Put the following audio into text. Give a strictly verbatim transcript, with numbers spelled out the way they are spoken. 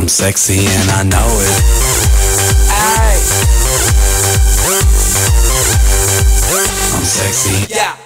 I'm sexy and I know it. Ay. I'm sexy. Yeah.